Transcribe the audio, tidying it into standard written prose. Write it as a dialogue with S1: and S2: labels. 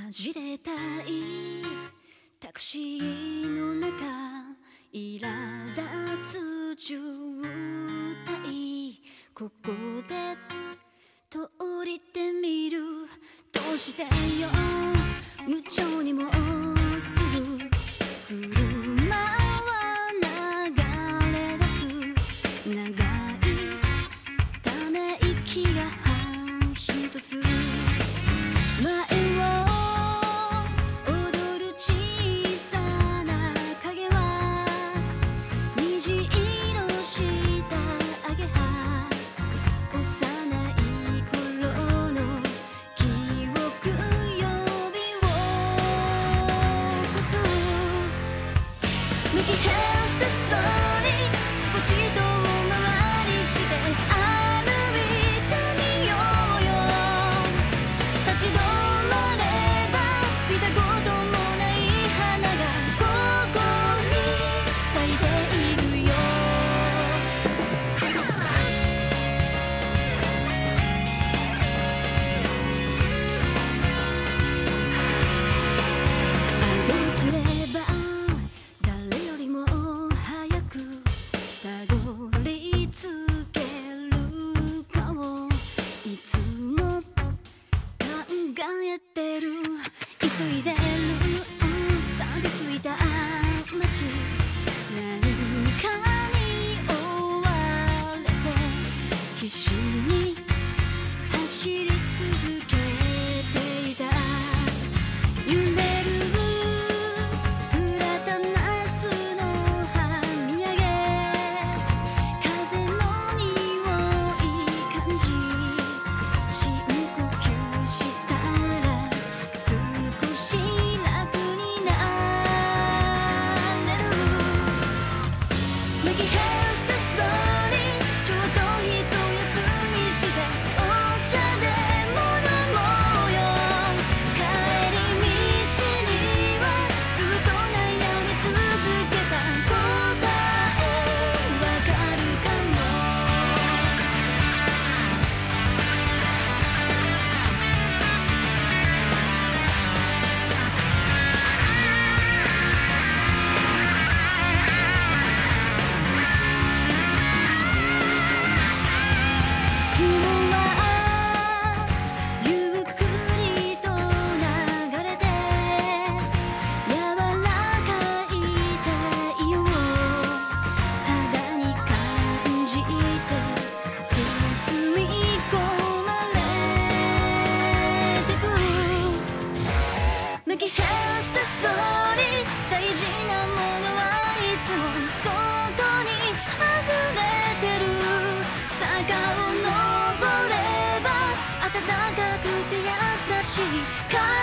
S1: じれたいタクシーの中苛立つ渋滞ここで通りてみるどうしてよ無情にもすぐ車は流れ出す長いため息が一つ前を踊る小さな影は虹色したアゲハ幼い頃の記憶呼び起こす右ヘステストに少し遠回りして歩いてみようよ立ち止まれば見たこともない花がここに咲いているよどうすれば誰よりも早くたどり着けるかをいつも考えてる急いでる錆びついた街何かに追われて必死に走り続けていた揺れるプラタナスの葉見上げ風の匂い感じ深呼吸したら少し楽になれる右ヘステストにちょっと一休みしてお茶でも飲もうよ帰り道にはずっと悩み続けた答えわかるかも雲はゆっくりと流れて柔らかい太陽を肌に感じて包み込まれてく右ヘステストに大事なものはいつもそこに溢れてる坂を登れば暖かくて優しい風